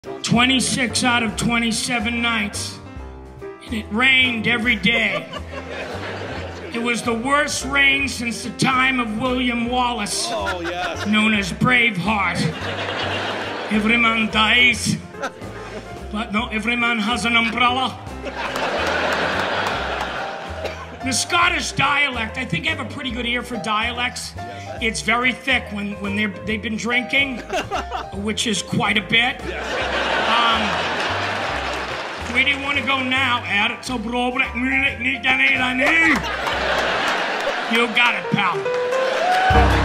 26 out of 27 nights. And it rained every day. It was the worst rain since the time of William Wallace, known as Braveheart. Every man dies, but not every man has an umbrella. The Scottish dialect, I think I have a pretty good ear for dialects. It's very thick when they've been drinking, which is quite a bit. Where do you want to go now? You got it, pal.